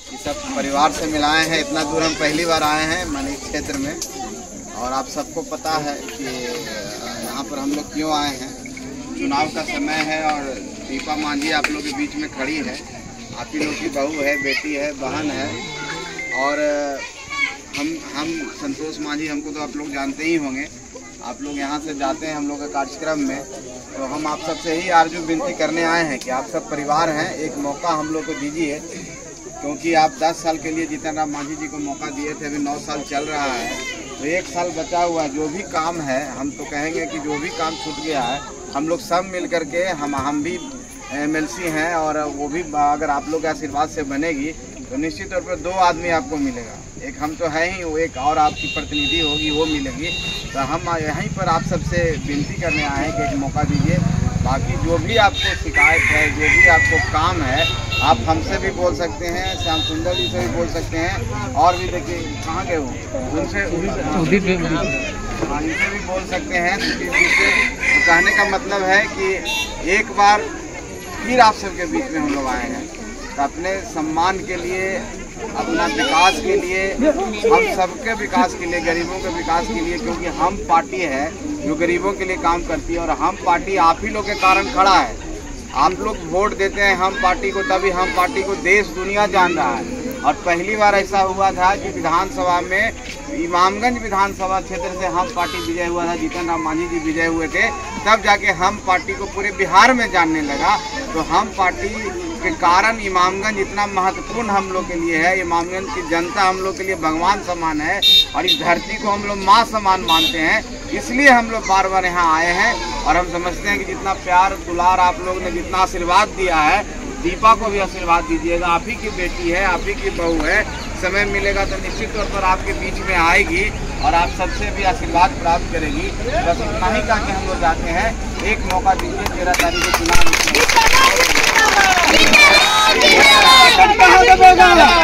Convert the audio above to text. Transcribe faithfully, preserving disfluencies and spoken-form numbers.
ये सब परिवार से मिलाए हैं। इतना दूर हम पहली बार आए हैं मनी क्षेत्र में, और आप सबको पता है कि यहाँ पर हम लोग क्यों आए हैं। चुनाव का समय है और दीपा मांझी आप लोग के बीच में खड़ी है। आप ही लोग की बहू है, बेटी है, बहन है। और हम हम संतोष मांझी हमको तो आप लोग जानते ही होंगे। आप लोग यहाँ से जाते हैं हम लोग के कार्यक्रम में, तो हम आप सबसे ही आरजू विनती करने आए हैं कि आप सब परिवार हैं, एक मौका हम लोग को दीजिए। क्योंकि आप दस साल के लिए जीतन राम मांझी जी को मौका दिए थे, अभी नौ साल चल रहा है, तो एक साल बचा हुआ है। जो भी काम है, हम तो कहेंगे कि जो भी काम छूट गया है, हम लोग सब मिल करके, हम हम भी एमएलसी हैं, और वो भी अगर आप लोग के आशीर्वाद से बनेगी तो निश्चित तौर पर दो आदमी आपको मिलेगा। एक हम तो है ही, वो एक और आपकी प्रतिनिधि होगी, वो मिलेगी। तो हम यहीं पर आप सबसे विनती करने आए हैं कि एक मौका दीजिए। बाकी जो भी आपको शिकायत है, जो भी आपको काम है, आप हमसे भी बोल सकते हैं, श्याम सुंदर जी से भी बोल सकते हैं, और भी देखिए कहाँ गए वो, उनसे उनसे भी बोल सकते हैं। जिससे कहने का मतलब है कि एक बार फिर आप सबके बीच में हम लोग आए हैं, तो अपने सम्मान के लिए, अपना विकास के लिए, हम सबके विकास के लिए, गरीबों के विकास के लिए, क्योंकि हम पार्टी है जो गरीबों के लिए काम करती है, और हम पार्टी आप ही लोग के कारण खड़ा है। आप लोग वोट देते हैं हम पार्टी को, तभी हम पार्टी को देश दुनिया जान रहा है। और पहली बार ऐसा हुआ था कि विधानसभा में, इमामगंज विधानसभा क्षेत्र से हम पार्टी विजय हुआ था, जीतन राम मांझी जी विजय हुए थे, तब जाके हम पार्टी को पूरे बिहार में जानने लगा। तो हम पार्टी के कारण इमामगंज इतना महत्वपूर्ण हम लोग के लिए है। इमामगंज की जनता हम लोग के लिए भगवान समान है, और इस धरती को हम लोग माँ समान मानते हैं। इसलिए हम लोग बार बार यहाँ आए हैं, और हम समझते हैं कि जितना प्यार दुलार आप लोग ने जितना आशीर्वाद दिया है, दीपा को भी आशीर्वाद दीजिएगा। आप ही की बेटी है, आप ही की बहू है। समय मिलेगा तो निश्चित तौर पर आपके बीच में आएगी, और आप सबसे भी आशीर्वाद प्राप्त करेगी। बस इतना ही कहा कि हम लोग जाते हैं। एक मौका दीजिए, तेरह तारीख को चुनाव